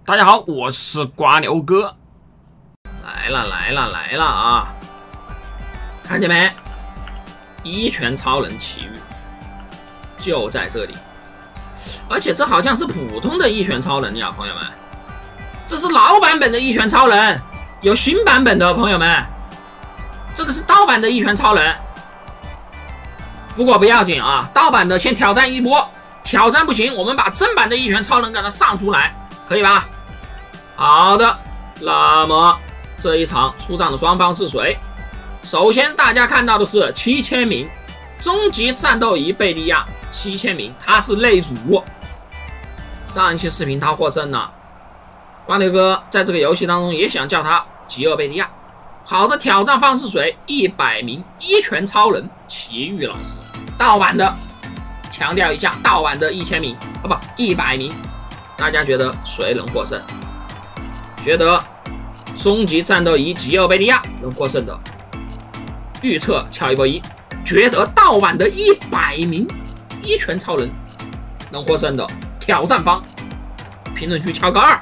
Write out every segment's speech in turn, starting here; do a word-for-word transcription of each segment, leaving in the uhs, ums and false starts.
大家好，我是瓜牛哥，来了来了来了啊！看见没？一拳超人奇遇就在这里，而且这好像是普通的一拳超人呀，朋友们，这是老版本的一拳超人，有新版本的朋友们，这个是盗版的一拳超人。不过不要紧啊，盗版的先挑战一波，挑战不行，我们把正版的一拳超人给它上出来，可以吧？好的，那么这一场出战的双方是谁？首先大家看到的是七千名终极战斗仪贝利亚，七千名，他是内主。上一期视频他获胜了，瓜牛哥在这个游戏当中也想叫他极恶贝利亚。好的，挑战方是谁？一百名一拳超人奇遇老师，盗版的，强调一下，盗版的一千名啊，不一百名。大家觉得谁能获胜？觉得终极战斗仪极恶贝利亚能获胜的，预测敲一波一；觉得盗版的一百名一拳超人能获胜的，挑战方评论区敲个二。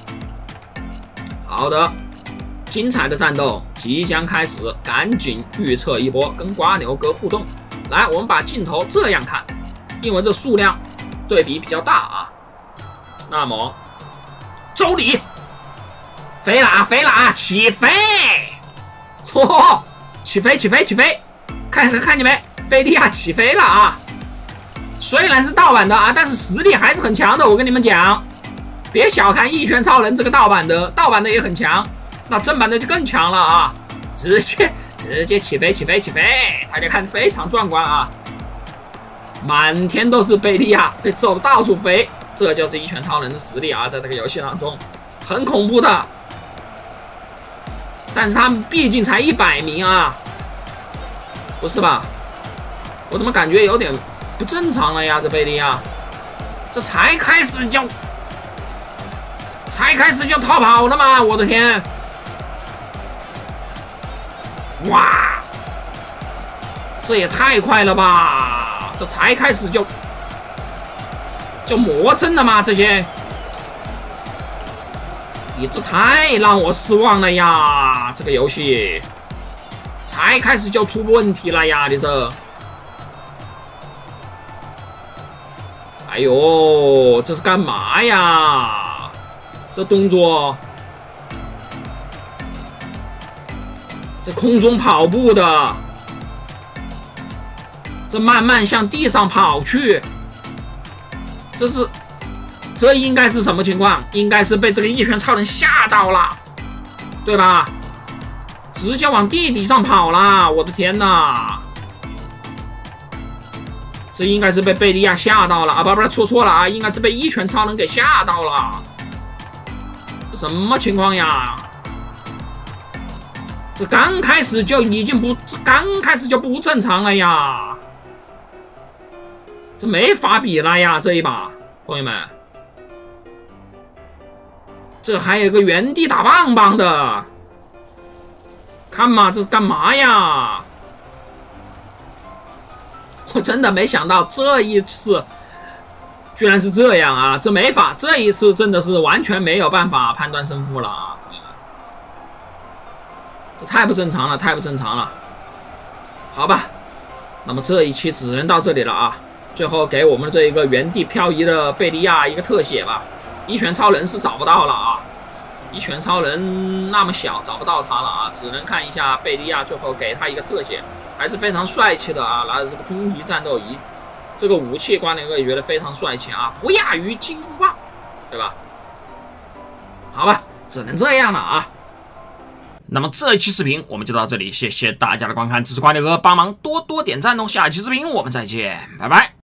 好的，精彩的战斗即将开始，赶紧预测一波，跟瓜牛哥互动。来，我们把镜头这样看，因为这数量对比比较大啊。那么，周礼。飞了啊，飞了啊，起飞！嚯、哦，起飞，起飞，起飞！看看看见没？贝利亚起飞了啊！虽然是盗版的啊，但是实力还是很强的。我跟你们讲，别小看一拳超人这个盗版的，盗版的也很强，那正版的就更强了啊！直接直接起飞，起飞，起飞！大家看，非常壮观啊！满天都是贝利亚，被揍得到处飞，这就是一拳超人的实力啊！在这个游戏当中，很恐怖的。但是他们毕竟才一百名啊，不是吧？我怎么感觉有点不正常了呀？这贝利亚，这才开始就才开始就逃跑了吗？我的天！哇，这也太快了吧！这才开始就就魔怔了吗？这些？你这太让我失望了呀！这个游戏才开始就出问题了呀！你这，哎呦，这是干嘛呀？这动作，这空中跑步的，这慢慢向地上跑去，这是。这应该是什么情况？应该是被这个一拳超人吓到了，对吧？直接往地底上跑了，我的天哪！这应该是被贝利亚吓到了啊！不不，说错了啊，应该是被一拳超人给吓到了。这什么情况呀？这刚开始就已经不，刚开始就不正常了呀！这没法比了呀，这一把，朋友们。这还有个原地打棒棒的，看嘛，这是干嘛呀？我真的没想到这一次居然是这样啊！这没法，这一次真的是完全没有办法判断胜负了啊！朋友们，这太不正常了，太不正常了。好吧，那么这一期只能到这里了啊！最后给我们这一个原地漂移的贝利亚一个特写吧。一拳超人是找不到了啊！一拳超人那么小，找不到他了啊！只能看一下贝利亚最后给他一个特写，还是非常帅气的啊！拿着这个终极战斗仪，这个武器瓜牛哥也觉得非常帅气啊，不亚于金箍棒，对吧？好吧，只能这样了啊！那么这一期视频我们就到这里，谢谢大家的观看，支持瓜牛哥帮忙多多点赞哦！下一期视频我们再见，拜拜。